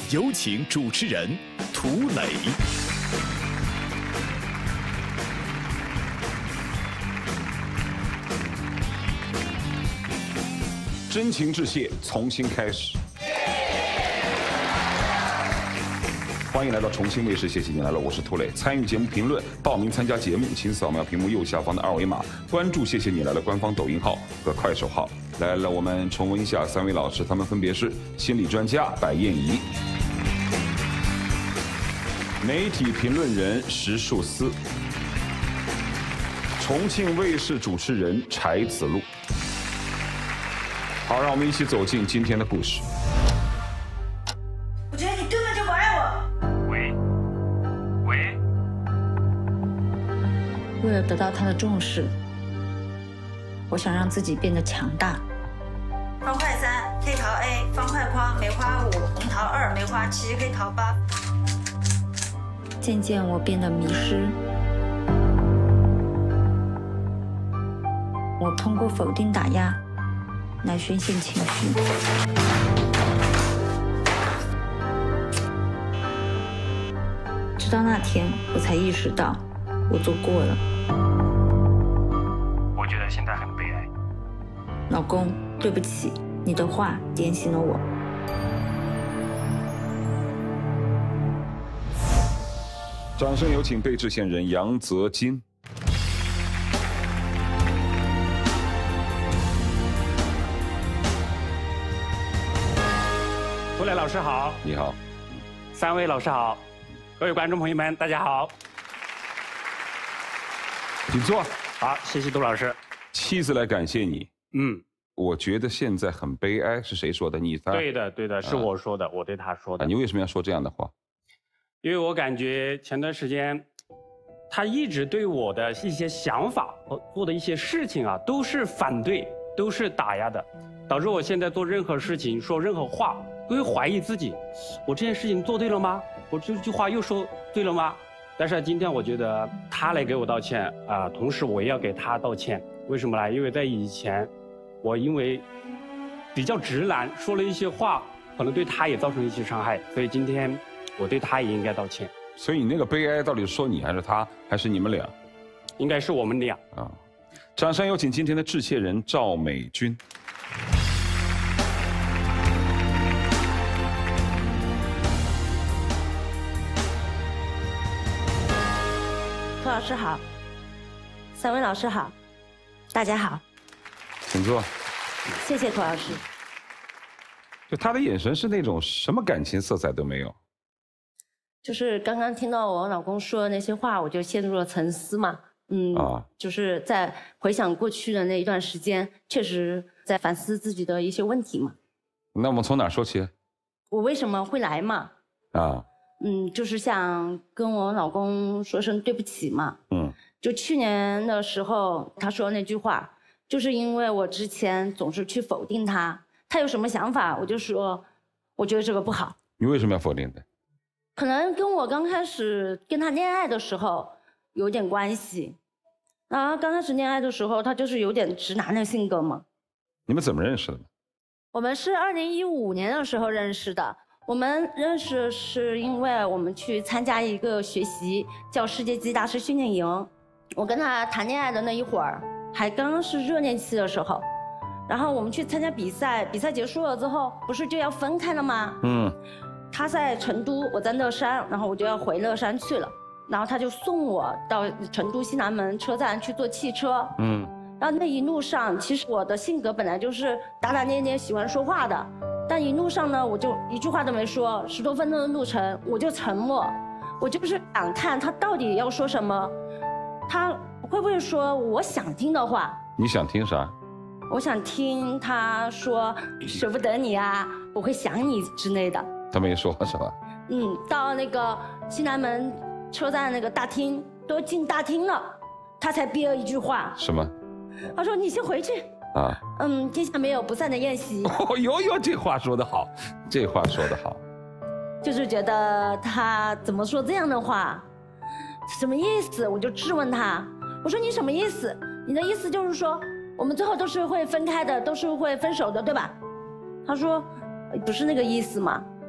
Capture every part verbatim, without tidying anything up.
有请主持人涂磊。 真情致谢，重新开始。欢迎来到重庆卫视，谢谢你来了，我是涂磊。参与节目评论、报名参加节目，请扫描屏幕右下方的二维码，关注“谢谢你来了”官方抖音号和快手号。来了，我们重温一下三位老师，他们分别是心理专家白燕怡、媒体评论人石树思、重庆卫视主持人柴子路。好，让我们一起走进今天的故事。 我觉得你根本就不爱我。 喂，喂。 为了得到他的重视，我想让自己变得强大。 方块三，黑桃 A， 方块框，梅花五，红桃二，梅花七，黑桃八。 渐渐我变得迷失，我通过否定打压来宣泄情绪。直到那天，我才意识到我做过了。 我觉得现在很悲哀。 老公，对不起，你的话点醒了我。 掌声有请被制线人杨泽金。 涂磊老师好， 你好， 三位老师好，各位观众朋友们，大家好。 请坐。 好，谢谢杜老师。 妻子来感谢你。 嗯， 我觉得现在很悲哀，是谁说的？你他？ 对的，对的，是我说的，啊、我对他说的、 啊。你为什么要说这样的话？ 因为我感觉前段时间，他一直对我的一些想法和做的一些事情啊，都是反对，都是打压的，导致我现在做任何事情、说任何话，都会怀疑自己：我这件事情做对了吗？我这句话又说对了吗？但是今天我觉得他来给我道歉啊、呃，同时我也要给他道歉。为什么呢？因为在以前，我因为比较直男，说了一些话，可能对他也造成了一些伤害，所以今天我对他也应该道歉。 所以你那个悲哀到底是说你还是他，还是你们俩？ 应该是我们俩啊！掌声有请今天的致谢人赵美君。 涂老师好，三位老师好，大家好， 请坐。 谢谢涂老师。 就他的眼神是那种什么感情色彩都没有。 就是刚刚听到我老公说的那些话，我就陷入了沉思嘛。嗯，啊，就是在回想过去的那一段时间，确实在反思自己的一些问题嘛。 那我们从哪说起？ 我为什么会来嘛？啊。嗯，就是想跟我老公说声对不起嘛。嗯，就去年的时候，他说那句话，就是因为我之前总是去否定他，他有什么想法，我就说，我觉得这个不好。 你为什么要否定他？ 可能跟我刚开始跟他恋爱的时候有点关系。然后刚开始恋爱的时候，他就是有点直男的性格嘛。 你们怎么认识的呢？ 我们是二零一五年的时候认识的。我们认识是因为我们去参加一个学习叫世界级大师训练营，我跟他谈恋爱的那一会儿还刚刚是热恋期的时候，然后我们去参加比赛，比赛结束了之后不是就要分开了吗？嗯，他在成都，我在乐山，然后我就要回乐山去了，然后他就送我到成都西南门车站去坐汽车。嗯，然后那一路上，其实我的性格本来就是大大咧咧喜欢说话的，但一路上呢，我就一句话都没说，十多分钟的路程，我就沉默，我就是想看他到底要说什么，他会不会说我想听的话？ 你想听啥？ 我想听他说舍不得你啊，我会想你之类的。 他没说是吧？ 嗯，到那个西南门车站那个大厅，都进大厅了，他才憋了一句话。 什么？ 他说：“你先回去。”啊，嗯，天下没有不散的宴席。 哦呦呦，这话说得好，这话说得好。 就是觉得他怎么说这样的话，什么意思？我就质问他，我说你什么意思？你的意思就是说我们最后都是会分开的，都是会分手的，对吧？他说不是那个意思嘛。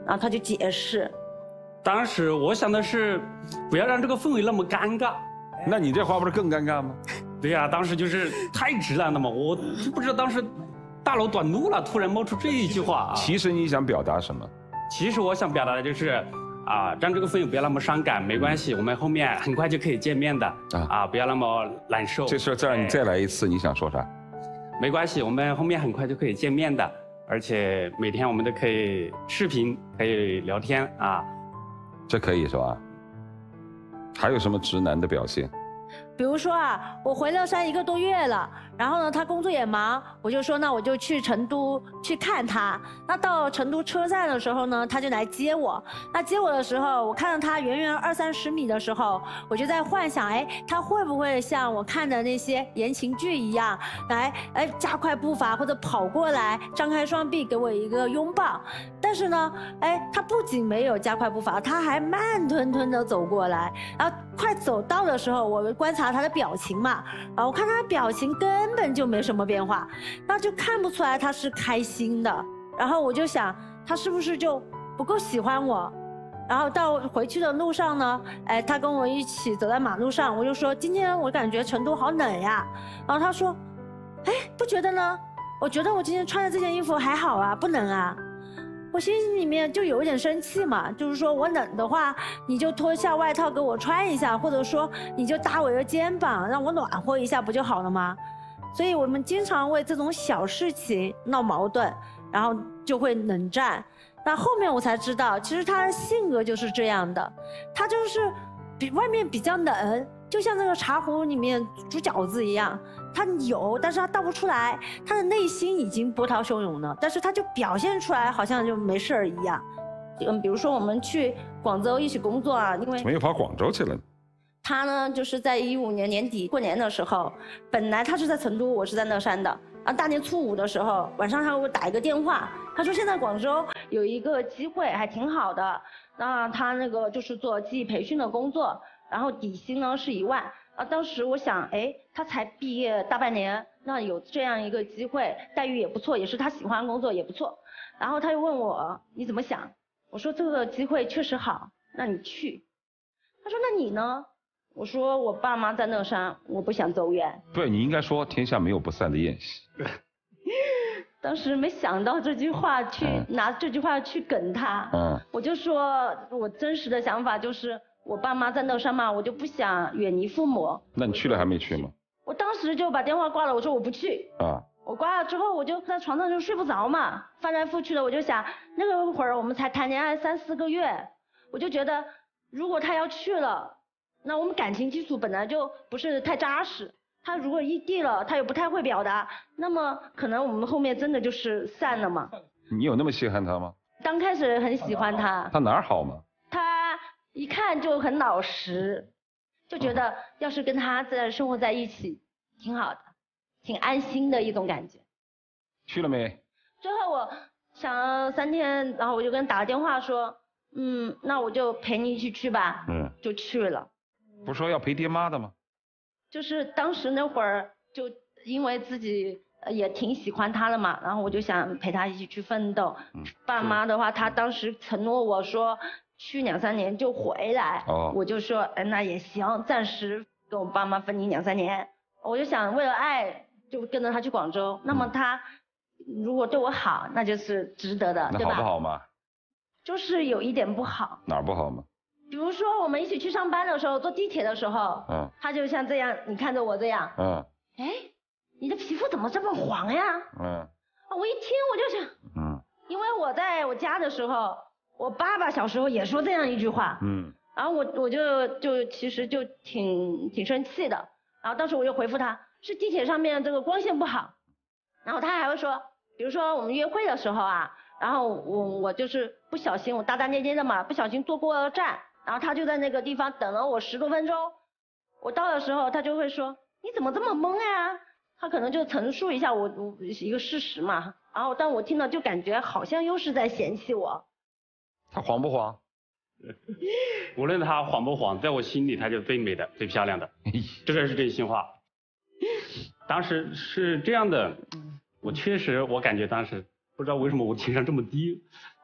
然后他就解释。 当时我想的是，不要让这个氛围那么尴尬。 那你这话不是更尴尬吗？ 对呀、啊，当时就是太直男了嘛，我就不知道当时大脑短路了，突然冒出这一句话啊。 其实你想表达什么？ 其实我想表达的就是，啊，让这个氛围不要那么伤感，没关系，我们后面很快就可以见面的。啊，啊不要那么难受。 这事再让你再来一次，你想说啥？ 没关系，我们后面很快就可以见面的，而且每天我们都可以视频，可以聊天啊。 这可以是吧？还有什么直男的表现？ 比如说啊，我回乐山一个多月了，然后呢，他工作也忙，我就说那我就去成都去看他。那到成都车站的时候呢，他就来接我。那接我的时候，我看到他远远二三十米的时候，我就在幻想，哎，他会不会像我看的那些言情剧一样，来，哎，加快步伐或者跑过来，张开双臂给我一个拥抱。但是呢，哎，他不仅没有加快步伐，他还慢吞吞的走过来，然后快走到的时候，我观察他的表情嘛，啊，我看他的表情根本就没什么变化，那就看不出来他是开心的。然后我就想，他是不是就不够喜欢我？然后到回去的路上呢，哎，他跟我一起走在马路上，我就说今天我感觉成都好冷呀。然后他说，哎，不觉得呢？我觉得我今天穿的这件衣服还好啊，不冷啊。我心里面就有一点生气嘛，就是说我冷的话，你就脱下外套给我穿一下，或者说你就搭我的肩膀，让我暖和一下，不就好了吗？所以我们经常为这种小事情闹矛盾，然后就会冷战。那后面我才知道，其实他的性格就是这样的，他就是比外面比较冷，就像这个茶壶里面煮饺子一样，他有，但是他倒不出来，他的内心已经波涛汹涌了，但是他就表现出来好像就没事儿一样。嗯，比如说我们去广州一起工作啊，因为怎么又跑广州去了呢？ 他呢，就是在一五年年底过年的时候，本来他是在成都，我是在乐山的。啊，大年初五的时候，晚上他给我打一个电话，他说现在广州有一个机会还挺好的，那他那个就是做记忆培训的工作，然后底薪呢是一万。啊，当时我想，哎，他才毕业大半年，那有这样一个机会，待遇也不错，也是他喜欢工作也不错。然后他又问我你怎么想？我说这个机会确实好，那你去。他说那你呢？我说我爸妈在乐山，我不想走远。 对，你应该说天下没有不散的宴席。 当时没想到这句话去、嗯、拿这句话去梗他，嗯，我就说我真实的想法就是我爸妈在乐山嘛，我就不想远离父母。 那你去了还没去吗？ 我当时就把电话挂了，我说我不去。 啊。 我挂了之后，我就在床上就睡不着嘛，翻来覆去的，我就想那个会儿我们才谈恋爱三四个月，我就觉得如果他要去了。那我们感情基础本来就不是太扎实，他如果异地了，他又不太会表达，那么可能我们后面真的就是散了嘛。 你有那么稀罕他吗？ 刚开始很喜欢他。 他哪儿好吗？ 他一看就很老实，就觉得要是跟他在生活在一起，挺好的，挺安心的一种感觉。 去了没？ 最后我想了三天，然后我就跟他打个电话说，嗯，那我就陪你一起去吧。嗯，就去了。 不是说要陪爹妈的吗？ 就是当时那会儿，就因为自己也挺喜欢他的嘛，然后我就想陪他一起去奋斗。嗯、爸妈的话，他当时承诺我说去两三年就回来，哦、我就说，哎，那也行，暂时跟我爸妈分离两三年。我就想为了爱，就跟着他去广州。嗯、那么他如果对我好，那就是值得的，对吧？ 那好不好嘛？ 就是有一点不好。 哪儿不好嘛？ 比如说我们一起去上班的时候，坐地铁的时候，嗯，他就像这样，你看着我这样，嗯，哎，你的皮肤怎么这么黄呀？嗯，啊，我一听我就想，嗯，因为我在我家的时候，我爸爸小时候也说这样一句话，嗯，然后我我就就其实就挺挺生气的，然后当时我就回复他，是地铁上面这个光线不好，然后他还会说，比如说我们约会的时候啊，然后我我就是不小心我大大咧咧的嘛，不小心坐过了站。然后他就在那个地方等了我十多分钟，我到的时候他就会说你怎么这么懵呀？他可能就陈述一下我我一个事实嘛，然后但我听了就感觉好像又是在嫌弃我。 他黄不黄？ 无论他黄不黄，在我心里他就最美的最漂亮的，这个是真心话。当时是这样的，我确实我感觉当时不知道为什么我情商这么低。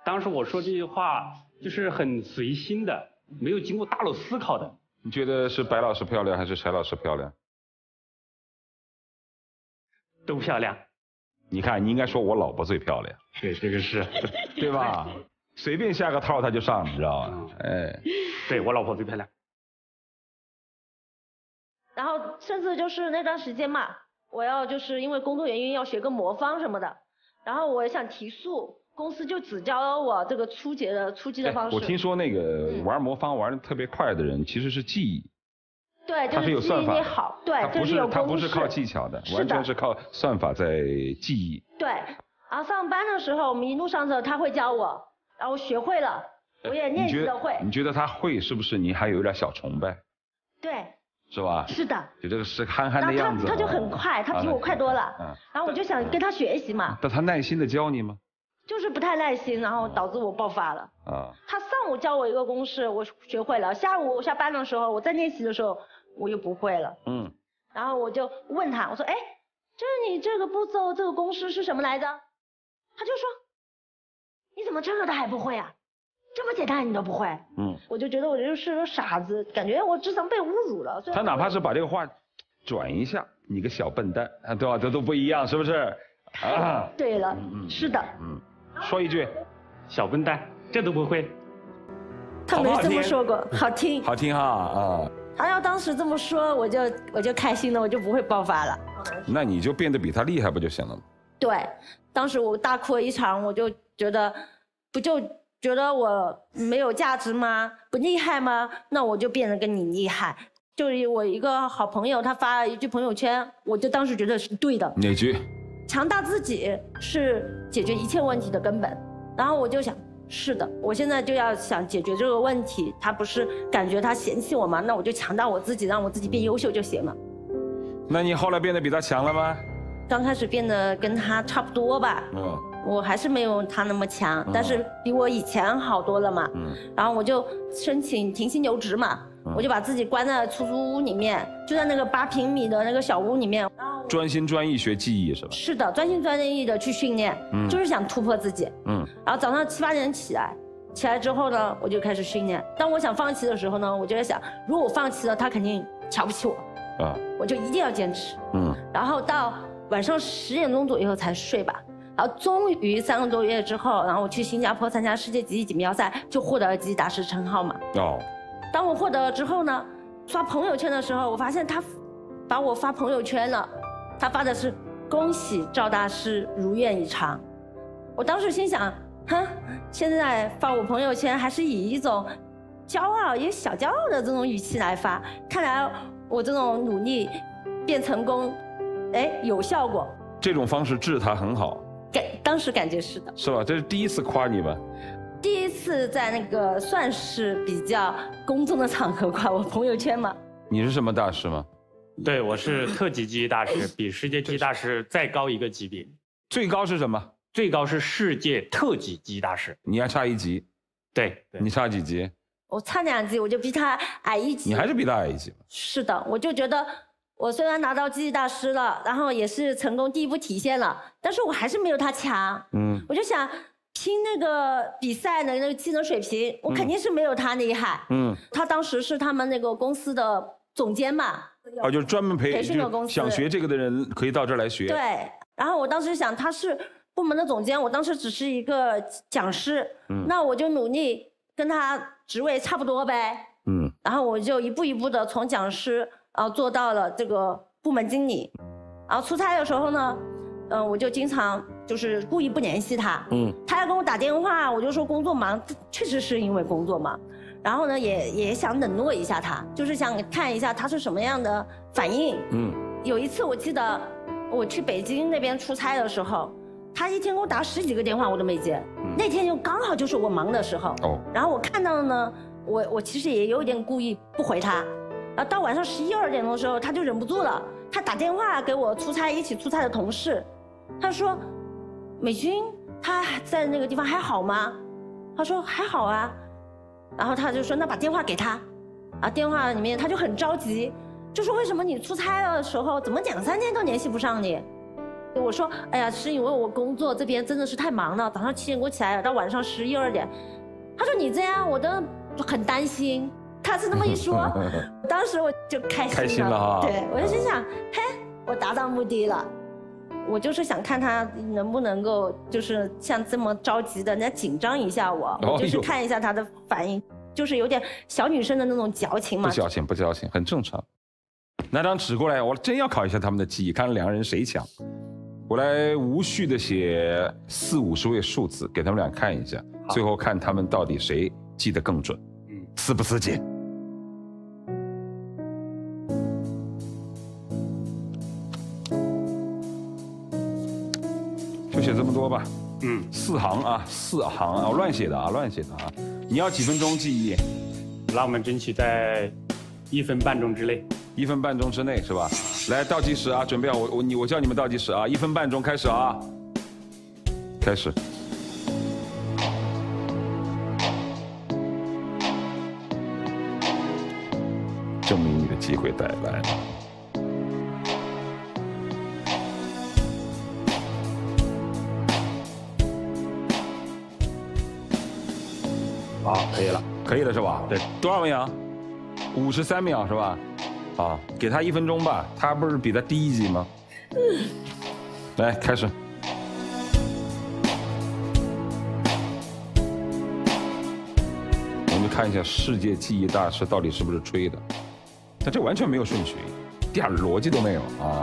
当时我说这句话就是很随心的，没有经过大脑思考的。 你觉得是白老师漂亮还是柴老师漂亮？ 都漂亮。 你看，你应该说我老婆最漂亮。 对，这个是， 对吧？随便下个套她就上，你知道吗？哎， 对我老婆最漂亮。 然后甚至就是那段时间嘛，我要就是因为工作原因要学个魔方什么的，然后我也想提速，公司就只教了我这个初级的初级的方式。 我听说那个玩魔方玩的特别快的人，其实是记忆。 对， 它是有算法的， 好，对， 它不就是有它不公式是靠技巧的，完全是靠算法在记忆。 对，然后上班的时候，我们一路上的他会教我，然后学会了，我也练习的会。 你觉得他会是不是你还有点小崇拜？ 对。 是吧？ 是的。 就这个是憨憨的样子。 他他就很快，他比我快多了。 嗯。 然后我就想跟他学习嘛。 但他耐心的教你吗？ 就是不太耐心，然后导致我爆发了。啊。他上午教我一个公式，我学会了；下午我下班的时候，我在练习的时候。我又不会了，嗯，然后我就问他，我说，哎，这你这个步骤这个公式是什么来着？他就说，你怎么这个都还不会啊？这么简单你都不会？嗯，我就觉得我就是个傻子，感觉我智商被侮辱了。 他哪怕是把这个话转一下，你个小笨蛋，啊，对吧？这都不一样，是不是？啊， 对了，嗯、是的， 嗯，说一句， 小笨蛋，这都不会。 他没这么说过，好听， 好听哈啊。 他要当时这么说，我就我就开心了，我就不会爆发了。 那你就变得比他厉害不就行了吗？ 对，当时我大哭了一场，我就觉得，不就觉得我没有价值吗？不厉害吗？那我就变得跟你厉害。就是我一个好朋友，他发了一句朋友圈，我就当时觉得是对的。 哪句？ 强大自己是解决一切问题的根本。然后我就想。是的，我现在就要想解决这个问题。他不是感觉他嫌弃我吗？那我就强大我自己，让我自己变优秀就行了。 那你后来变得比他强了吗？ 刚开始变得跟他差不多吧。嗯。我还是没有他那么强，嗯、但是比我以前好多了嘛。嗯。然后我就申请停薪留职嘛，嗯、我就把自己关在出租屋里面，就在那个八平米的那个小屋里面。 专心专意学记忆是吧？ 是的，专心专意的去训练，嗯，就是想突破自己，嗯。然后早上七八点起来，起来之后呢，我就开始训练。当我想放弃的时候呢，我就在想，如果我放弃了，他肯定瞧不起我，啊，我就一定要坚持，嗯。然后到晚上十点钟左右才睡吧。然后终于三个多月之后，然后我去新加坡参加世界极地锦标赛，就获得了极地大师称号嘛。哦。当我获得了之后呢，刷朋友圈的时候，我发现他把我发朋友圈了。他发的是恭喜赵大师如愿以偿，我当时心想，哼，现在发我朋友圈还是以一种骄傲也小骄傲的这种语气来发，看来我这种努力变成功，哎，有效果。 这种方式治他很好， 感当时感觉是的， 是吧？这是第一次夸你吧？ 第一次在那个算是比较公众的场合夸我朋友圈嘛。 你是什么大师吗？ 对，我是特级记忆大师，比世界记忆大师再高一个级别。 最高是什么？ 最高是世界特级记忆大师。 你还差一级。 对，对你差几级？ 我差两级，我就比他矮一级。 你还是比他矮一级吗？ 是的，我就觉得我虽然拿到记忆大师了，然后也是成功第一步体现了，但是我还是没有他强。嗯，我就想拼那个比赛的那个技能水平，我肯定是没有他厉害。嗯，他当时是他们那个公司的总监嘛。 哦，就是专门培培训的公司， 想学这个的人可以到这儿来学。 对，然后我当时想他是部门的总监，我当时只是一个讲师，嗯，那我就努力跟他职位差不多呗，嗯，然后我就一步一步的从讲师，然后做到了这个部门经理，然后出差的时候呢，嗯、呃，我就经常就是故意不联系他，嗯，他要跟我打电话，我就说工作忙，确实是因为工作忙。然后呢，也也想冷落一下他，就是想看一下他是什么样的反应。嗯，有一次我记得我去北京那边出差的时候，他一天给我打十几个电话我都没接。嗯、那天就刚好就是我忙的时候。哦。然后我看到了呢，我我其实也有点故意不回他。啊，到晚上十一二点钟的时候，他就忍不住了，他打电话给我出差一起出差的同事，他说：“美君，他在那个地方还好吗？”他说：“还好啊。”然后他就说那把电话给他，啊，电话里面他就很着急，就说为什么你出差的时候怎么两三天都联系不上你？ 我说，哎呀，是因为我工作这边真的是太忙了，早上七点给我起来，到晚上十一二点。他说你这样，我都很担心。他是那么一说，当时我就开心了。 开心了哈。 对，我就心想，嘿，我达到目的了。我就是想看他能不能够，就是像这么着急的，人家紧张一下我，我就是看一下他的反应，就是有点小女生的那种矫情嘛。 不矫情，不矫情，很正常。拿张纸过来，我真要考一下他们的记忆，看两个人谁强。我来无序的写四五十位数字给他们俩看一下，最后看他们到底谁记得更准。嗯，刺不刺激？就写这么多吧。嗯，四行啊，四行啊，乱写的啊，乱写的啊。你要几分钟记忆？ 那我们争取在一分半钟之内。 一分半钟之内是吧？来倒计时啊，准备好，我我你我叫你们倒计时啊，一分半钟开始啊，开始。证明你的机会带来了。 好，可以了， 可以了是吧？ 对， 多少秒？五十三秒是吧？啊，给他一分钟吧，他不是比他低一级吗？嗯，来开始。我们就看一下世界记忆大师到底是不是吹的，但这完全没有顺序，一点逻辑都没有啊！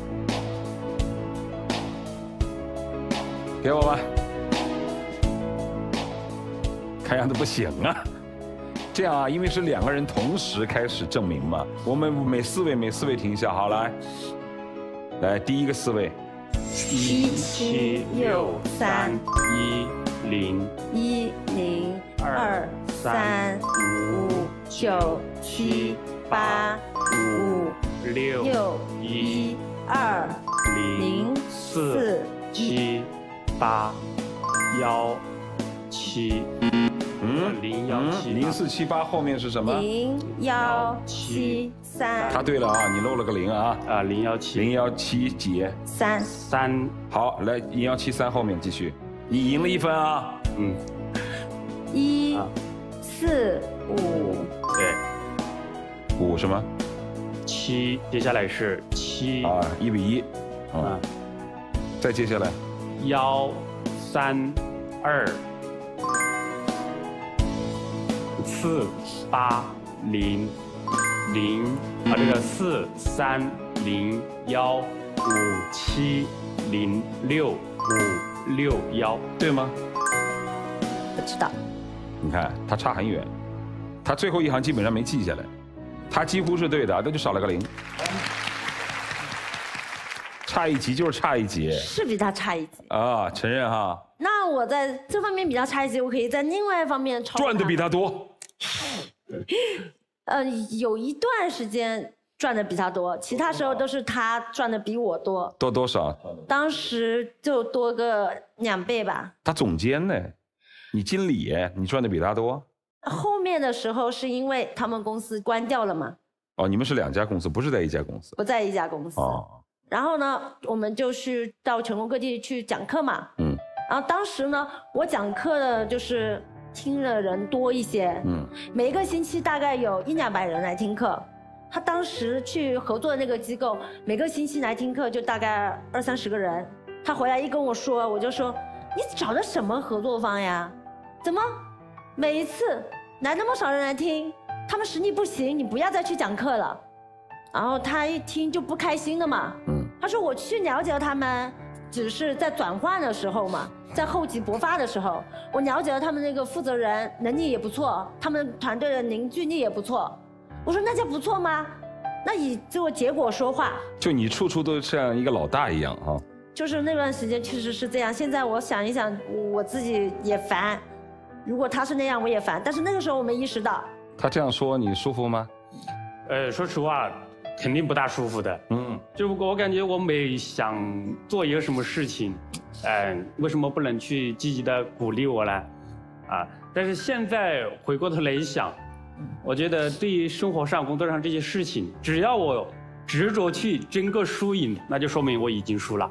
给我吧，看样子不行啊。这样啊，因为是两个人同时开始证明嘛，我们每四位每四位停一下，好来，来第一个四位， 一七六三一零一零二三五九七八五六六一二零四七八幺七。嗯，零幺七零四七八后面是什么？ 零幺七三。 答对了啊，你漏了个零啊。 啊，零幺七。 零幺七几？ 三三。 好，来零幺七三后面继续，你赢了一分啊。嗯。 一四五。 对。 五什么？ 七，接下来是七。 啊，一比一。啊。再接下来。 幺三二。四八零零啊，这个四三零幺五七零六五六幺，对吗？ 不知道。 你看他差很远，他最后一行基本上没记下来，他几乎是对的，那就少了个零。差一级就是差一级， 是比他差一级啊，承认哈。 那我在这方面比较差一级，我可以在另外一方面超赚的比他多。 呃，有一段时间赚的比他多，其他时候都是他赚的比我多。 多多少？ 当时就多个两倍吧。 他总监呢？你经理，你赚的比他多？ 后面的时候是因为他们公司关掉了嘛？ 哦，你们是两家公司，不是在一家公司？ 不在一家公司。哦。然后呢，我们就去到全国各地去讲课嘛。嗯。然后当时呢，我讲课的就是听的人多一些。嗯。每一个星期大概有一两百人来听课。他当时去合作的那个机构，每个星期来听课就大概二三十个人。他回来一跟我说，我就说：“你找的什么合作方呀？怎么每一次来那么少人来听，他们实力不行，你不要再去讲课了。”然后他一听就不开心了嘛。嗯。他说：“我去了解他们，只是在转换的时候嘛，在后期勃发的时候，我了解了他们那个负责人能力也不错，他们团队的凝聚力也不错。”我说：“那叫不错吗？那以这个结果说话。” 就你处处都像一个老大一样啊。 就是那段时间确实是这样。现在我想一想，我自己也烦。如果他是那样，我也烦。但是那个时候我没意识到。 他这样说你舒服吗？ 呃，说实话。肯定不大舒服的，嗯，就我感觉我每想做一个什么事情，嗯、呃，为什么不能去积极的鼓励我呢？啊，但是现在回过头来一想，我觉得对于生活上、工作上这些事情，只要我执着去争个输赢，那就说明我已经输了。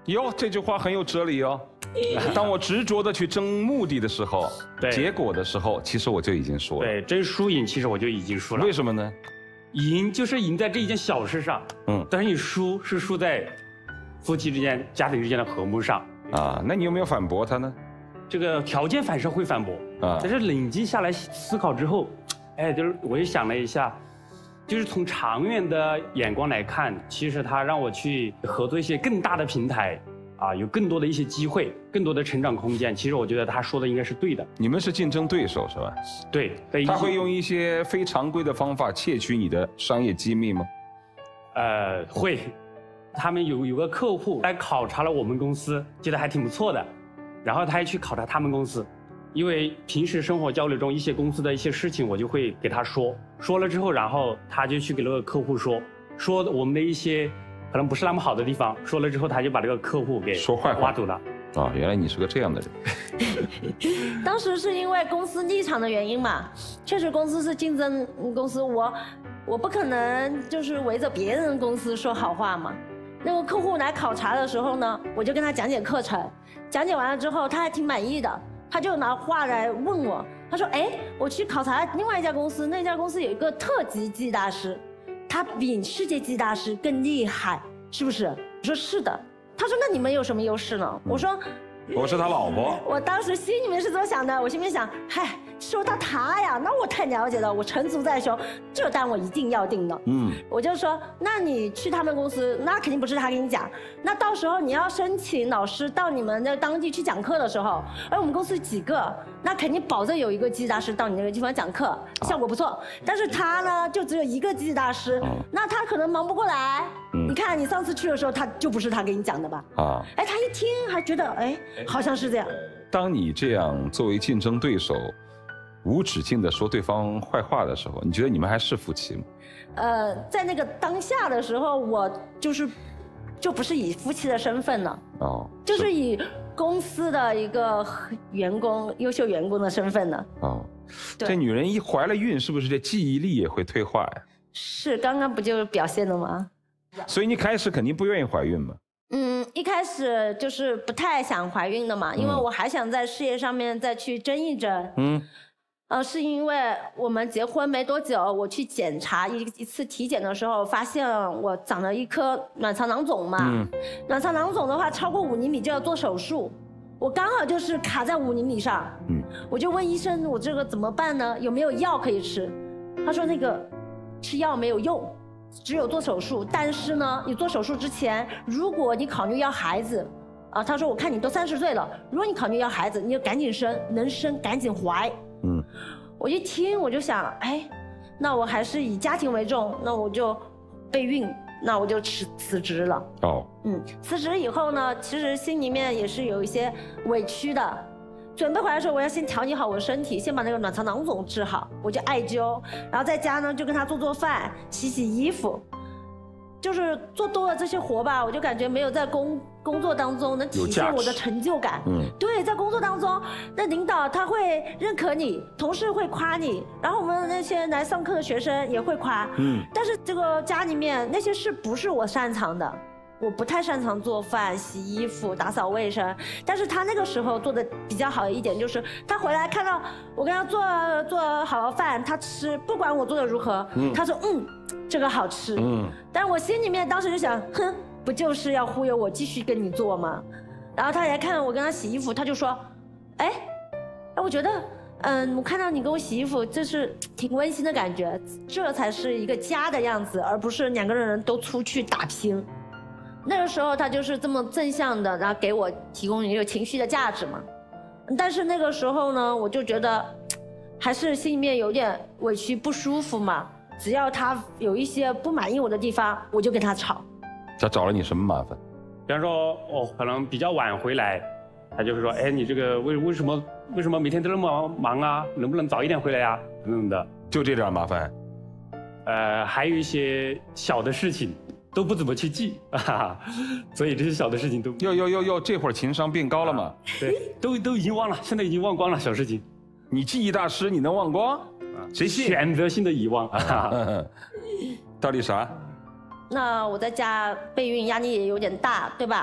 哟，这句话很有哲理哦。当我执着的去争目的的时候， 对结果的时候，其实我就已经输了。 对，争输赢其实我就已经输了。 为什么呢？ 赢就是赢在这一件小事上， 嗯， 但是你输是输在夫妻之间、家庭之间的和睦上。 啊，那你有没有反驳他呢？ 这个条件反射会反驳啊， 但是冷静下来思考之后，哎，就是我也想了一下，就是从长远的眼光来看，其实他让我去合作一些更大的平台，啊，有更多的一些机会，更多的成长空间。其实我觉得他说的应该是对的。 你们是竞争对手是吧？ 对， 他会用一些非常规的方法窃取你的商业机密吗？ 呃，会。他们有有个客户来考察了我们公司，觉得还挺不错的，然后他还去考察他们公司，因为平时生活交流中一些公司的一些事情，我就会给他说，说了之后，然后他就去给那个客户说，说我们的一些可能不是那么好的地方，说了之后，他就把这个客户给说坏话挖走了。 啊，原来你是个这样的人。 当时是因为公司立场的原因嘛，确实公司是竞争公司，我我不可能就是围着别人公司说好话嘛。那个客户来考察的时候呢，我就跟他讲解课程，讲解完了之后，他还挺满意的，他就拿话来问我，他说：“哎，我去考察另外一家公司，那家公司有一个特级记忆大师，他比世界记忆大师更厉害，是不是？”我说：“是的。”他说：“那你们有什么优势呢？”我说：“ 我是他老婆。” 我当时心里面是这么想的，我心里面想，嗨，说到他呀，那我太了解了，我成竹在胸，这单我一定要定的。嗯，我就说，那你去他们公司，那肯定不是他跟你讲，那到时候你要申请老师到你们的当地去讲课的时候，而我们公司几个，那肯定保证有一个记忆大师到你那个地方讲课，效果不错。但是他呢，就只有一个记忆大师，那他可能忙不过来。你看你上次去的时候，他就不是他给你讲的吧？啊，哎，他一听还觉得，哎，好像是这样。 当你这样作为竞争对手，无止境的说对方坏话的时候，你觉得你们还是夫妻吗？ 呃，在那个当下的时候，我就是就不是以夫妻的身份了，哦，就是以公司的一个员工、优秀员工的身份呢。哦， 这女人一怀了孕，是不是这记忆力也会退化呀？ 是，刚刚不就表现了吗？ 所以你开始肯定不愿意怀孕嘛？ 嗯，一开始就是不太想怀孕的嘛，因为我还想在事业上面再去争一争。嗯。呃，是因为我们结婚没多久，我去检查一一次体检的时候，发现我长了一颗卵巢囊肿嘛。嗯。卵巢囊肿的话，超过五厘米就要做手术，我刚好就是卡在五厘米上。嗯。我就问医生，我这个怎么办呢？有没有药可以吃？他说那个吃药没有用，只有做手术。但是呢，你做手术之前，如果你考虑要孩子，啊，他说我看你都三十岁了，如果你考虑要孩子，你就赶紧生，能生赶紧怀。嗯，我一听我就想，哎，那我还是以家庭为重，那我就备孕，那我就辞辞职了。哦，嗯，辞职以后呢，其实心里面也是有一些委屈的。准备回来的时候，我要先调理好我的身体，先把那个卵巢囊肿治好，我就艾灸，然后在家呢就跟他做做饭、洗洗衣服，就是做多了这些活吧，我就感觉没有在工工作当中能体现我的成就感。嗯，对，在工作当中，那领导他会认可你，同事会夸你，然后我们那些来上课的学生也会夸。嗯，但是这个家里面那些事不是我擅长的。我不太擅长做饭、洗衣服、打扫卫生，但是他那个时候做的比较好的一点就是，他回来看到我跟他做做好了饭，他吃，不管我做的如何，嗯、他说嗯，这个好吃。嗯，但我心里面当时就想，哼，不就是要忽悠我继续跟你做吗？然后他来看我跟他洗衣服，他就说，哎，哎，我觉得，嗯，我看到你跟我洗衣服，这是挺温馨的感觉，这才是一个家的样子，而不是两个人都出去打拼。那个时候他就是这么正向的，然后给我提供一个情绪的价值嘛。但是那个时候呢，我就觉得还是心里面有点委屈不舒服嘛。只要他有一些不满意我的地方，我就跟他吵。 他找了你什么麻烦？ 比方说，哦，可能比较晚回来，他就是说，哎，你这个为为什么为什么每天都那么忙啊？能不能早一点回来呀？等等的， 就这点麻烦。 呃，还有一些小的事情。都不怎么去记啊，所以这些小的事情都哟哟哟哟，这会儿情商变高了嘛？ 对，都都已经忘了，现在已经忘光了小事情。 你记忆大师，你能忘光？谁信？ 选择性的遗忘啊！ 到底啥？ 那我在家备孕压力也有点大，对吧？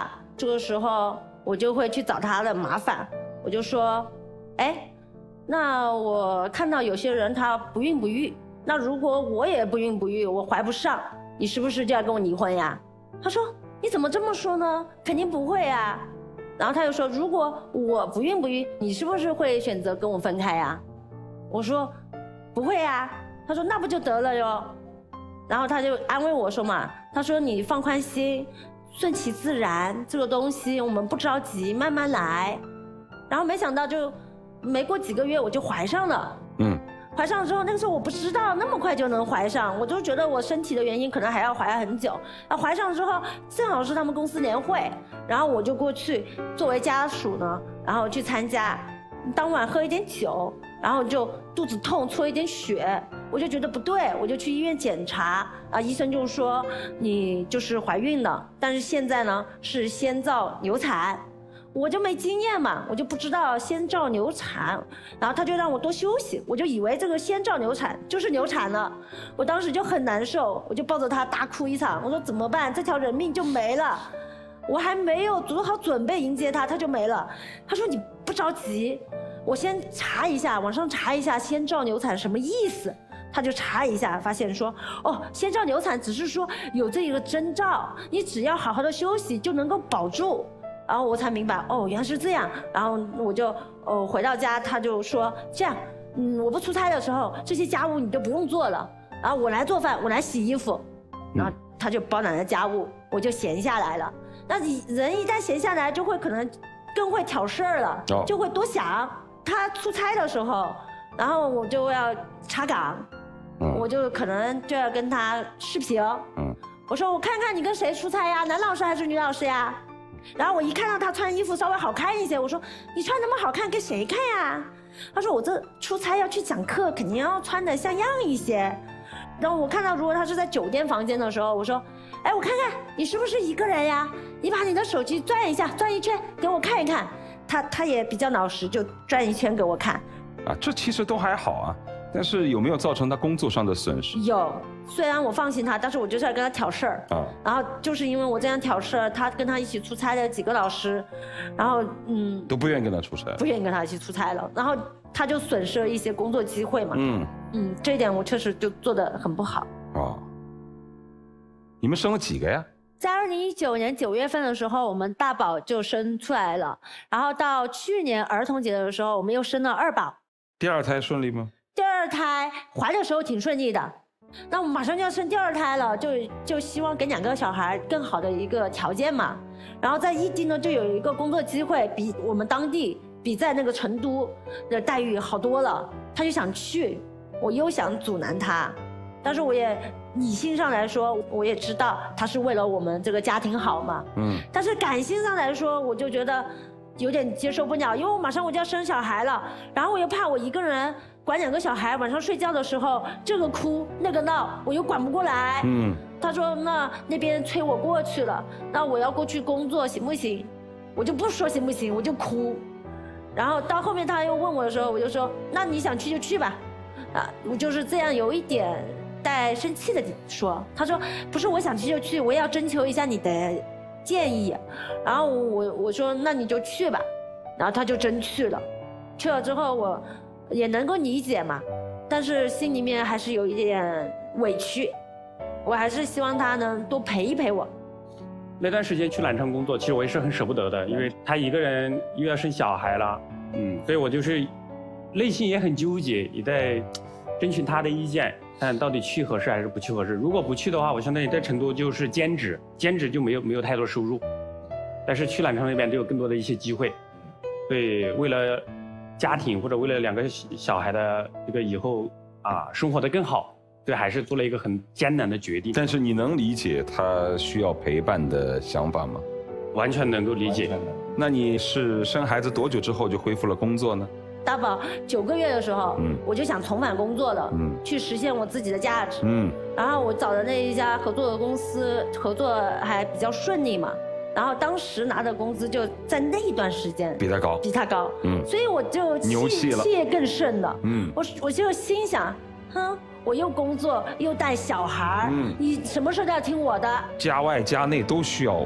这个时候我就会去找他的麻烦，我就说，哎，那我看到有些人他不孕不育，那如果我也不孕不育，我怀不上，你是不是就要跟我离婚呀？他说，你怎么这么说呢？肯定不会啊。然后他又说，如果我不孕不育，你是不是会选择跟我分开呀？我说，不会啊。他说，那不就得了哟。然后他就安慰我说嘛，他说你放宽心，顺其自然，这个东西我们不着急，慢慢来。然后没想到就没过几个月我就怀上了。嗯。怀上之后，那个时候我不知道那么快就能怀上，我就觉得我身体的原因可能还要怀很久。啊，怀上之后正好是他们公司年会，然后我就过去作为家属呢，然后去参加。当晚喝一点酒，然后就肚子痛，出了一点血，我就觉得不对，我就去医院检查。啊，医生就说你就是怀孕了，但是现在呢是先兆流产。我就没经验嘛，我就不知道先兆流产，然后他就让我多休息，我就以为这个先兆流产就是流产了，我当时就很难受，我就抱着他大哭一场，我说怎么办？这条人命就没了，我还没有做好准备迎接他，他就没了。他说你不着急，我先查一下，网上查一下先兆流产什么意思。他就查一下，发现说，哦，先兆流产只是说有这一个征兆，你只要好好的休息就能够保住。然后我才明白，哦，原来是这样。然后我就，哦，回到家，他就说，这样，嗯，我不出差的时候，这些家务你都不用做了，然后我来做饭，我来洗衣服，然后他就包揽了家务，我就闲下来了。那你人一旦闲下来，就会可能更会挑事儿了，就会多想。他出差的时候，然后我就要查岗，我就可能就要跟他视频，我说我看看你跟谁出差呀，男老师还是女老师呀？然后我一看到他穿衣服稍微好看一些，我说你穿那么好看给谁看呀？他说我这出差要去讲课，肯定要穿得像样一些。然后我看到如果他是在酒店房间的时候，我说，哎，我看看你是不是一个人呀？你把你的手机转一下，转一圈给我看一看。他他也比较老实，就转一圈给我看。 啊，这其实都还好啊，但是有没有造成他工作上的损失？ 有。虽然我放心他，但是我就是要跟他挑事儿啊。然后就是因为我这样挑事儿，他跟他一起出差的几个老师，然后嗯， 都不愿意跟他出差， 不愿意跟他一起出差了。然后他就损失了一些工作机会嘛。嗯嗯，这一点我确实就做得很不好。哦， 你们生了几个呀？ 在二零一九年九月份的时候，我们大宝就生出来了。然后到去年儿童节的时候，我们又生了二宝。 第二胎顺利吗？ 第二胎怀的时候挺顺利的。那我们马上就要生第二胎了，就就希望给两个小孩更好的一个条件嘛。然后在异地呢，就有一个工作机会，比我们当地比在那个成都的待遇好多了。他就想去，我又想阻拦他，但是我也理性上来说，我也知道他是为了我们这个家庭好嘛。嗯。但是感性上来说，我就觉得有点接受不了，因为我马上我就要生小孩了，然后我又怕我一个人管两个小孩，晚上睡觉的时候这个哭那个闹，我又管不过来。嗯，他说那那边催我过去了，那我要过去工作行不行？我就不说行不行，我就哭。然后到后面他又问我的时候，我就说那你想去就去吧。啊，我就是这样有一点带生气的说。他说不是我想去就去，我也要征求一下你的建议。然后我我说那你就去吧。然后他就真去了，去了之后我也能够理解嘛，但是心里面还是有一点委屈，我还是希望他能多陪一陪我。 那段时间去南昌工作，其实我也是很舍不得的，因为他一个人又要生小孩了，嗯，所以我就是内心也很纠结，也在征询他的意见，看到底去合适还是不去合适。如果不去的话，我相当于在成都就是兼职，兼职就没有没有太多收入，但是去南昌那边就有更多的一些机会，所以为了家庭或者为了两个小孩的这个以后啊生活的更好，对，还是做了一个很艰难的决定。 但是你能理解他需要陪伴的想法吗？ 完全能够理解。 那你是生孩子多久之后就恢复了工作呢？ 大宝九个月的时候，嗯，我就想重返工作了，嗯，去实现我自己的价值，嗯，然后我找的那一家合作的公司合作还比较顺利嘛。然后当时拿的工资就在那一段时间比他高， 比他高，嗯，所以我就牛气了， 气更盛了，嗯，我我就心想，哼，我又工作又带小孩，嗯，你什么事都要听我的， 家外家内都需要我，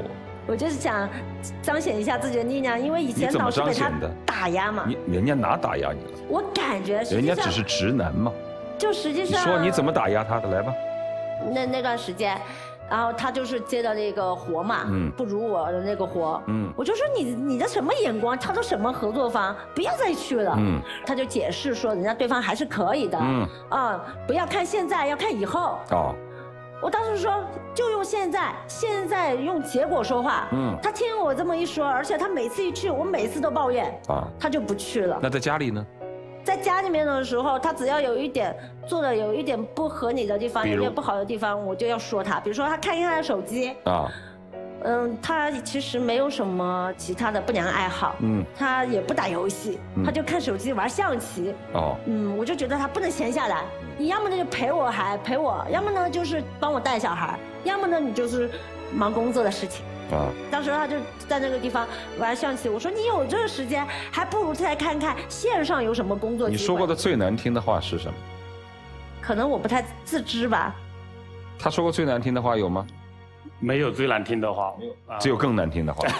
我就是想彰显一下自己的力量，因为以前老是被他打压嘛。 你人家哪打压你了？ 我感觉人家只是直男嘛。 就实际上， 你说你怎么打压他的？来吧。 那那段时间。然后他就是接的那个活嘛，嗯，不如我的那个活，嗯，我就说你你的什么眼光，挑的什么合作方，不要再去了，嗯，他就解释说人家对方还是可以的，嗯，啊，不要看现在，要看以后，哦，我当时说就用现在，现在用结果说话，嗯，他听我这么一说，而且他每次一去，我每次都抱怨，啊，他就不去了。 那在家里呢？ 在家里面的时候，他只要有一点做的有一点不合理的地方，有一点不好的地方，我就要说他。比如说他看一看他的手机啊，嗯，他其实没有什么其他的不良爱好，嗯，他也不打游戏，嗯、他就看手机玩象棋。哦，嗯，我就觉得他不能闲下来，你要么呢就陪我还陪我，要么呢就是帮我带小孩，要么呢你就是忙工作的事情。啊！当时他就在那个地方玩象棋，我说你有这个时间，还不如再看看线上有什么工作机会。 你说过的最难听的话是什么？ 可能我不太自知吧。 他说过最难听的话有吗？ 没有最难听的话， 只有更难听的话。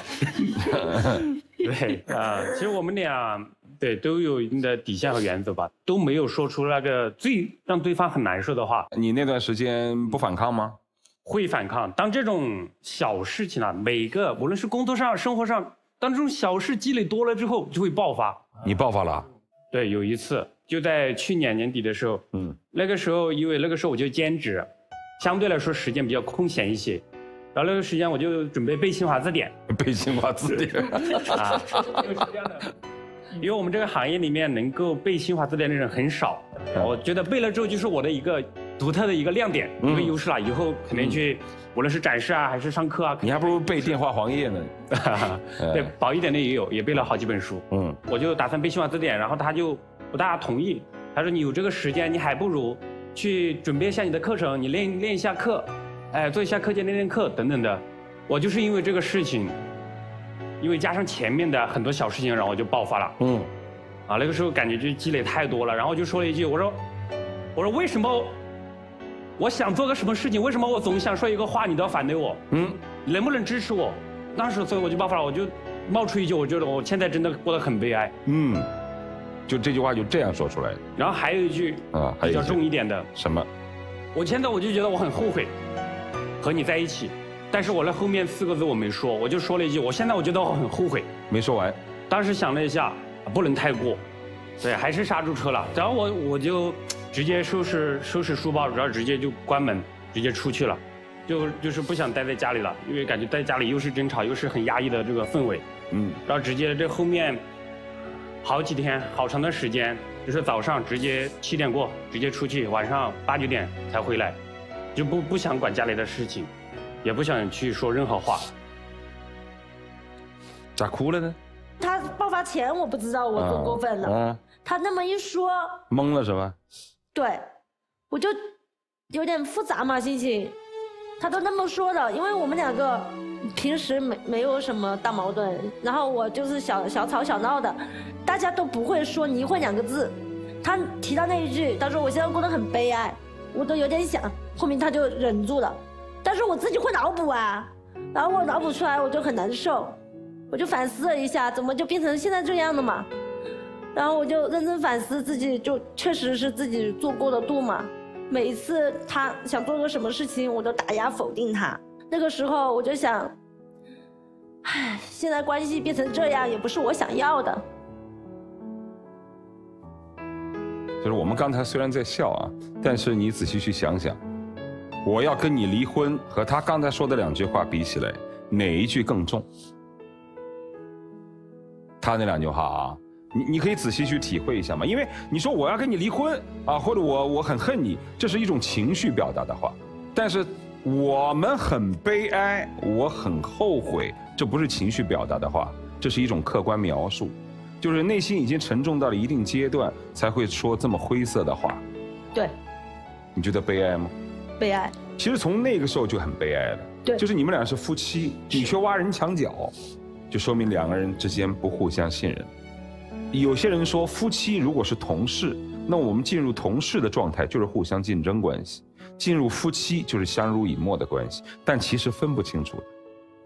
对啊，其实我们俩对都有一定的底线和原则吧，都没有说出那个最让对方很难受的话。 你那段时间不反抗吗？ 会反抗。当这种小事情啊，每个无论是工作上、生活上，当这种小事积累多了之后，就会爆发。 你爆发了？ 对，有一次就在去年年底的时候，嗯，那个时候因为那个时候我就兼职，相对来说时间比较空闲一些，然后那个时间我就准备背新华字典。 背新华字典啊， 因为是这样的，因为我们这个行业里面能够背新华字典的人很少，我觉得背了之后就是我的一个独特的一个亮点，一个优势了。以后肯定去，无论是展示啊，还是上课啊， 你还不如背电话黄页呢。 对，薄一点的也有，也背了好几本书。嗯，我就打算背新华字典，然后他就不大同意，他说你有这个时间，你还不如去准备一下你的课程，你练练一下课，哎，做一下课间练练课等等的。我就是因为这个事情，因为加上前面的很多小事情，然后我就爆发了。嗯，啊，那个时候感觉就积累太多了，然后我就说了一句，我说，我说为什么？我想做个什么事情，为什么我总想说一个话，你都要反对我？嗯，能不能支持我？当时所以我就爆发了，我就冒出一句，我觉得我现在真的过得很悲哀。嗯， 就这句话就这样说出来的。 然后还有一句啊，比较重一点的什么？ 我现在我就觉得我很后悔和你在一起，但是我那后面四个字我没说，我就说了一句，我现在我觉得我很后悔。 没说完。 当时想了一下，不能太过，对，还是刹住车了。然后我我就。直接收拾收拾书包，然后直接就关门，直接出去了，就就是不想待在家里了，因为感觉在家里又是争吵，又是很压抑的这个氛围，嗯，然后直接这后面好几天好长的时间，就是早上直接七点过直接出去，晚上八九点才回来，就不不想管家里的事情，也不想去说任何话。 咋哭了呢？ 他爆发前我不知道我多过分了，嗯嗯、他那么一说， 懵了是吧？ 对，我就有点复杂嘛心情。他都那么说了，因为我们两个平时没没有什么大矛盾，然后我就是小小吵小闹的，大家都不会说离婚两个字。他提到那一句，他说我现在过得很悲哀，我都有点想，后面他就忍住了，但是我自己会脑补啊，然后我脑补出来我就很难受，我就反思了一下，怎么就变成现在这样的嘛。然后我就认真反思自己，就确实是自己做过的度嘛。每一次他想做个什么事情，我都打压否定他。那个时候我就想，唉，现在关系变成这样，也不是我想要的。 就是我们刚才虽然在笑啊，但是你仔细去想想，我要跟你离婚和他刚才说的两句话比起来，哪一句更重？他那两句话啊。你你可以仔细去体会一下嘛，因为你说我要跟你离婚啊，或者我我很恨你，这是一种情绪表达的话，但是我们很悲哀，我很后悔，这不是情绪表达的话，这是一种客观描述，就是内心已经沉重到了一定阶段才会说这么灰色的话。 对， 你觉得悲哀吗？ 悲哀。 其实从那个时候就很悲哀了。 对， 就是你们俩是夫妻，你却挖人墙角，就说明两个人之间不互相信任。有些人说，夫妻如果是同事，那我们进入同事的状态就是互相竞争关系；进入夫妻就是相濡以沫的关系。但其实分不清楚的，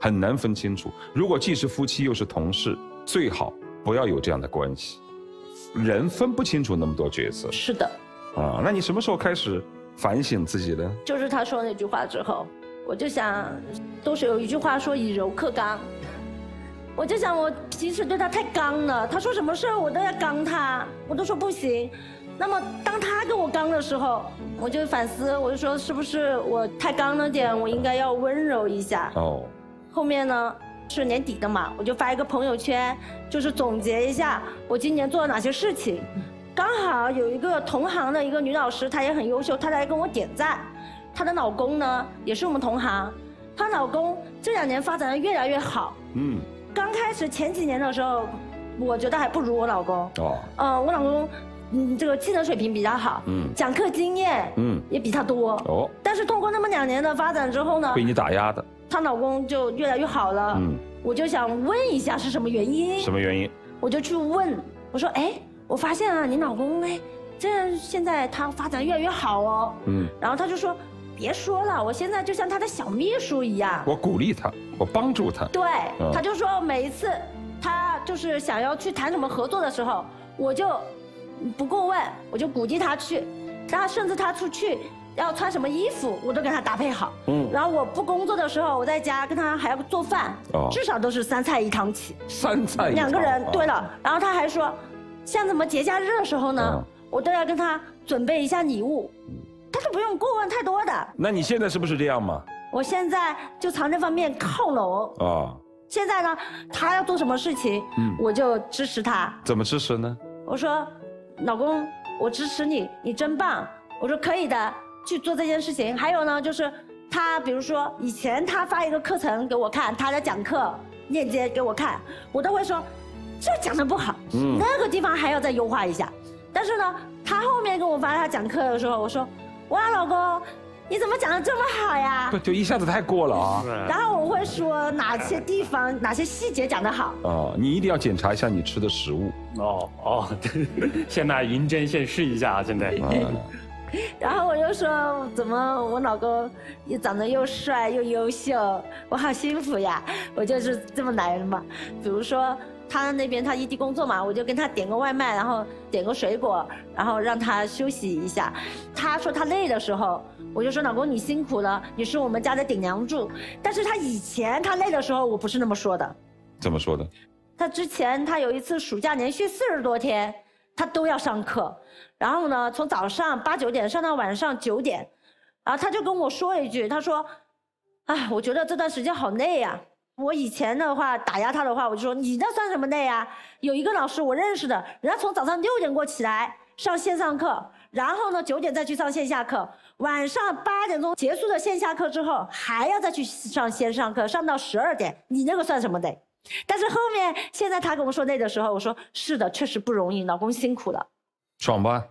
很难分清楚。如果既是夫妻又是同事，最好不要有这样的关系。人分不清楚那么多角色。 是的。 啊，那你什么时候开始反省自己的？ 就是他说那句话之后，我就想，都是有一句话说以柔克刚。我就想，我平时对他太刚了，他说什么事儿我都要刚他，我都说不行。那么当他跟我刚的时候，我就反思，我就说是不是我太刚了点，我应该要温柔一下。哦。后面呢是年底的嘛，我就发一个朋友圈，就是总结一下我今年做了哪些事情。刚好有一个同行的一个女老师，她也很优秀，她来跟我点赞。她的老公呢也是我们同行，她老公这两年发展的越来越好。嗯。刚开始前几年的时候，我觉得还不如我老公。哦。呃，我老公，嗯，这个技能水平比较好，嗯，讲课经验，嗯，也比他多。哦。但是通过那么两年的发展之后呢， 被你打压的， 她老公就越来越好了。嗯。我就想问一下是什么原因？ 什么原因？ 我就去问，我说，哎，我发现啊，你老公哎，这现在他发展越来越好哦。嗯。然后他就说。别说了，我现在就像他的小秘书一样。 我鼓励他，我帮助他。 对，嗯、他就说每一次他就是想要去谈什么合作的时候，我就不过问，我就鼓励他去。然后甚至他出去要穿什么衣服，我都给他搭配好。嗯。然后我不工作的时候，我在家跟他还要做饭，哦、至少都是三菜一汤起。 三菜一汤。 两个人，对了。然后他还说，像什么节假日的时候呢，嗯、我都要跟他准备一下礼物。他是不用过问太多的。 那你现在是不是这样嘛？ 我现在就朝这方面靠拢。啊。现在呢，他要做什么事情，嗯，我就支持他。 怎么支持呢？ 我说，老公，我支持你，你真棒。我说可以的，去做这件事情。还有呢，就是他，比如说以前他发一个课程给我看，他的讲课链接给我看，我都会说，这讲得不好，嗯，那个地方还要再优化一下。但是呢，他后面跟我发他讲课的时候，我说。哇，老公，你怎么讲得这么好呀？ 不，就一下子太过了啊。 然后我会说哪些地方、哪些细节讲得好。 哦，你一定要检查一下你吃的食物。 哦哦，先拿银针先试一下啊，现在。嗯、 然后我就说，怎么我老公又长得又帅又优秀，我好幸福呀！我就是这么来的嘛。比如说。他那边他异地工作嘛，我就跟他点个外卖，然后点个水果，然后让他休息一下。他说他累的时候，我就说老公你辛苦了，你是我们家的顶梁柱。但是他以前他累的时候，我不是那么说的。 怎么说的？ 他之前他有一次暑假连续四十多天，他都要上课，然后呢从早上八九点上到晚上九点，然后他就跟我说一句，他说，哎，我觉得这段时间好累呀。我以前的话打压他的话，我就说你那算什么累啊？有一个老师我认识的，人家从早上六点过起来上线上课，然后呢九点再去上线下课，晚上八点钟结束了线下课之后，还要再去上线上课，上到十二点，你那个算什么累？但是后面现在他跟我说累的时候，我说是的，确实不容易，老公辛苦了。 爽吧？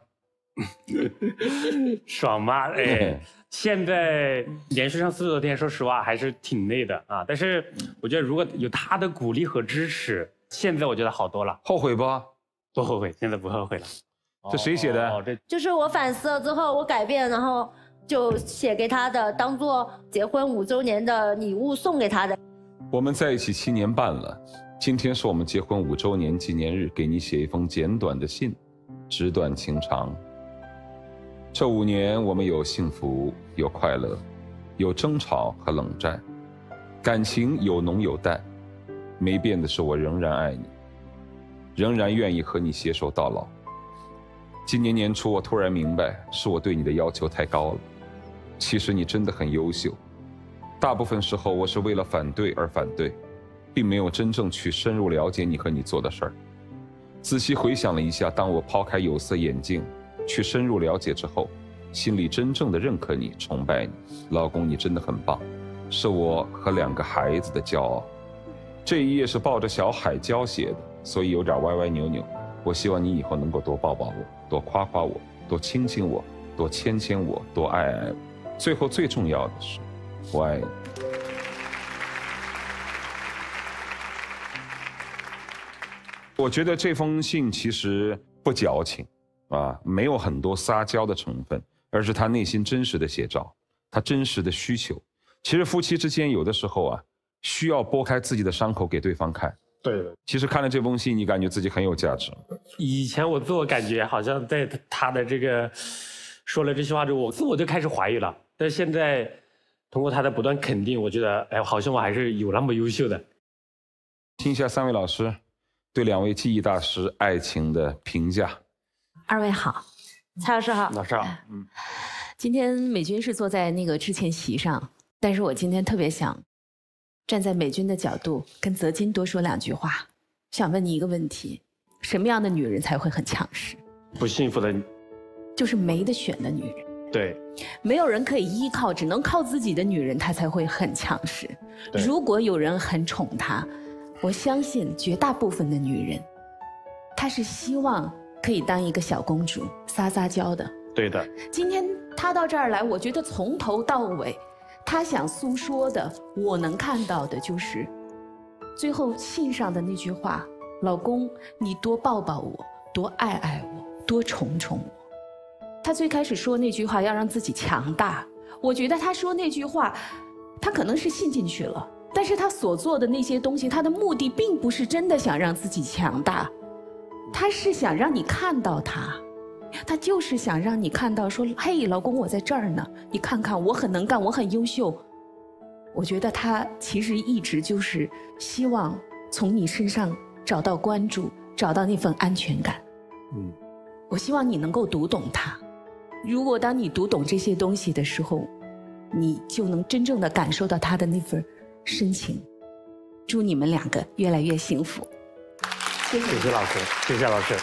爽吗？哎。现在连续上四十多天，说实话还是挺累的啊。但是我觉得如果有他的鼓励和支持，现在我觉得好多了。 后悔不？ 不后悔，现在不后悔了。 这谁写的？ 哦，这就是我反思了之后，我改变，然后就写给他的，当做结婚五周年的礼物送给他的。 我们在一起七年半了，今天是我们结婚五周年纪念日，给你写一封简短的信，纸短情长。这五年，我们有幸福，有快乐，有争吵和冷战，感情有浓有淡。没变的是，我仍然爱你，仍然愿意和你携手到老。今年年初，我突然明白，是我对你的要求太高了。其实你真的很优秀，大部分时候我是为了反对而反对，并没有真正去深入了解你和你做的事儿。仔细回想了一下，当我抛开有色眼镜，去深入了解之后，心里真正的认可你，崇拜你。老公，你真的很棒，是我和两个孩子的骄傲。这一页是抱着小海椒写的，所以有点歪歪扭扭。我希望你以后能够多抱抱我，多夸夸我，多亲亲我，多牵牵我，多爱爱我。最后最重要的是，我爱你。我觉得这封信其实不矫情啊，没有很多撒娇的成分，而是他内心真实的写照，他真实的需求。其实夫妻之间有的时候啊， 需要拨开自己的伤口给对方看。 对的。 其实看了这封信，你感觉自己很有价值。 以前我自我感觉好像在他的这个说了这些话之后，我自我就开始怀疑了。但是现在通过他的不断肯定，我觉得哎，好像我还是有那么优秀的。 听一下三位老师对两位记忆大师爱情的评价。 二位好， 蔡老师好。 老师好。 嗯，今天美军是坐在那个致歉席上，但是我今天特别想站在美军的角度跟泽金多说两句话。想问你一个问题：什么样的女人才会很强势？ 不幸福的， 就是没得选的女人。 对， 没有人可以依靠，只能靠自己的女人，她才会很强势。如果有人很宠她，我相信绝大部分的女人，她是希望可以当一个小公主，撒撒娇的。 对的。 今天她到这儿来，我觉得从头到尾，她想诉说的，我能看到的就是，最后信上的那句话：老公，你多抱抱我，多爱爱我，多宠宠我。她最开始说那句话要让自己强大，我觉得她说那句话，她可能是信进去了。但是他所做的那些东西，他的目的并不是真的想让自己强大，他是想让你看到他，他就是想让你看到说，嘿，老公，我在这儿呢，你看看我很能干，我很优秀。我觉得他其实一直就是希望从你身上找到关注，找到那份安全感。嗯，我希望你能够读懂他。如果当你读懂这些东西的时候，你就能真正的感受到他的那份深情。祝你们两个越来越幸福。 谢谢，谢谢老师，谢谢老师。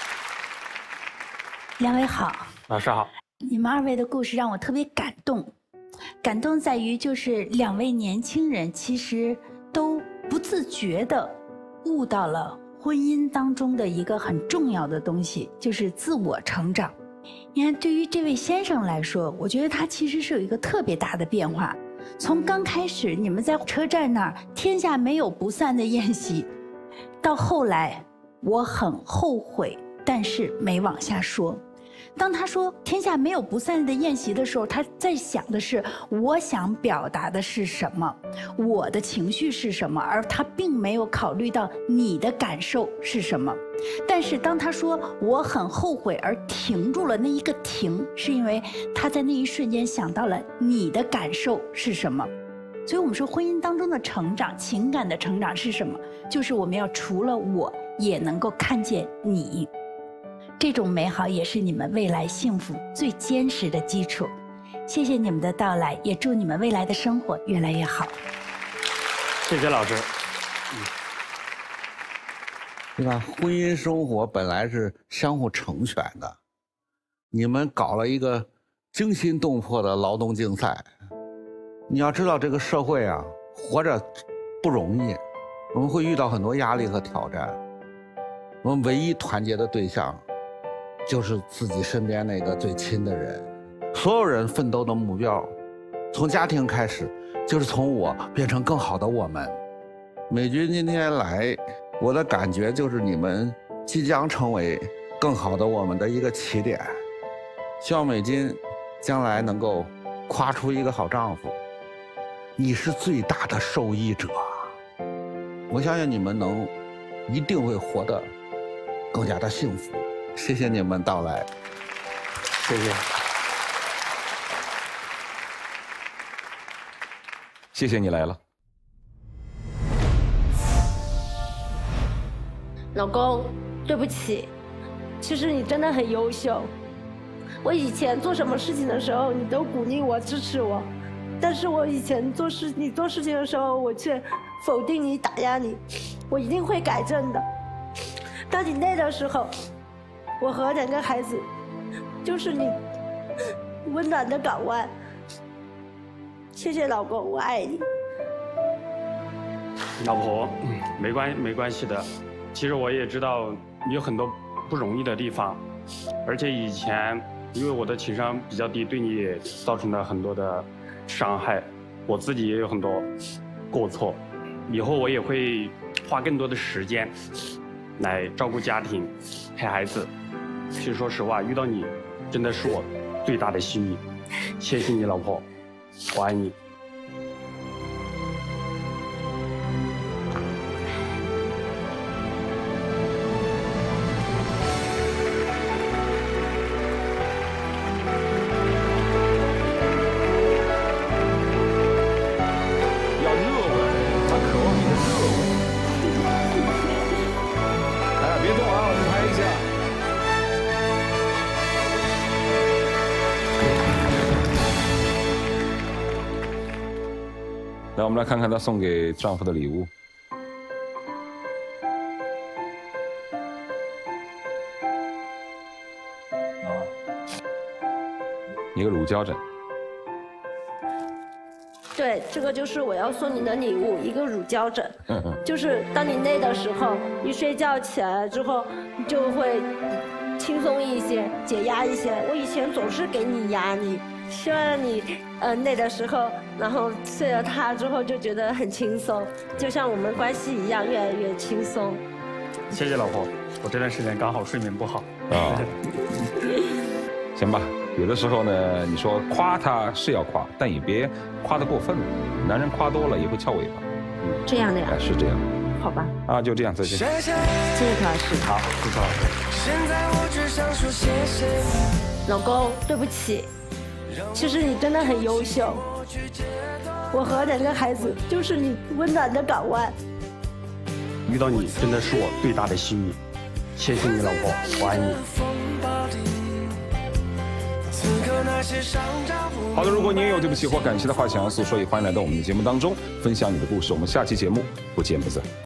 两位好。 老师好。 你们二位的故事让我特别感动，感动在于就是两位年轻人其实都不自觉地悟到了婚姻当中的一个很重要的东西，就是自我成长。你看，对于这位先生来说，我觉得他其实是有一个特别大的变化。从刚开始你们在车站那儿天下没有不散的宴席，到后来我很后悔，但是没往下说。当他说天下没有不散的宴席的时候，他在想的是我想表达的是什么，我的情绪是什么，而他并没有考虑到你的感受是什么。但是当他说我很后悔而停住了，那一个停是因为他在那一瞬间想到了你的感受是什么。所以我们说婚姻当中的成长，情感的成长是什么？就是我们要除了我也能够看见你。这种美好也是你们未来幸福最坚实的基础。谢谢你们的到来，也祝你们未来的生活越来越好。 谢谢老师。 嗯，对吧？婚姻生活本来是相互成全的，你们搞了一个惊心动魄的劳动竞赛。你要知道，这个社会啊，活着不容易，我们会遇到很多压力和挑战。我们唯一团结的对象，就是自己身边那个最亲的人。所有人奋斗的目标，从家庭开始，就是从我变成更好的我们。美军今天来，我的感觉就是你们即将成为更好的我们的一个起点。希望美军将来能够夸出一个好丈夫，你是最大的受益者。我相信你们能一定会活得更加的幸福。谢谢你们到来。 谢谢。 谢谢你来了。 老公，对不起，其实你真的很优秀。我以前做什么事情的时候，你都鼓励我、支持我，但是我以前做事，你做事情的时候，我却否定你、打压你。我一定会改正的。当你累的时候，我和两个孩子就是你温暖的港湾。谢谢老公，我爱你。 老婆，嗯，没关没关系的。其实我也知道你有很多不容易的地方，而且以前因为我的情商比较低，对你也造成了很多的伤害，我自己也有很多过错。以后我也会花更多的时间来照顾家庭、陪孩子。其实说实话，遇到你真的是我最大的幸运。谢谢你，老婆，我爱你。 来，我们来看看她送给丈夫的礼物。一个乳胶枕。 对，这个就是我要送你的礼物，一个乳胶枕。就是当你累的时候，一睡觉起来了之后，你就会轻松一些，解压一些。我以前总是给你压力，希望你呃累的时候，然后睡了它之后就觉得很轻松，就像我们关系一样，越来越轻松。 谢谢老婆，我这段时间刚好睡眠不好。 啊，行吧。有的时候呢，你说夸他是要夸，但也别夸得过分了。男人夸多了也会翘尾巴。 嗯，这样的呀？ 哎，是这样。 好吧。 啊，就这样，再见。谢谢柯老师。 好，谢谢老师。现在我只想说谢谢你。老公，对不起，其实你真的很优秀。我和两个孩子就是你温暖的港湾。 遇到你真的是我最大的幸运，谢谢你，老婆，我爱你。 好的，如果您有对不起或感谢的话想要诉说，也欢迎来到我们的节目当中分享你的故事。我们下期节目不见不散。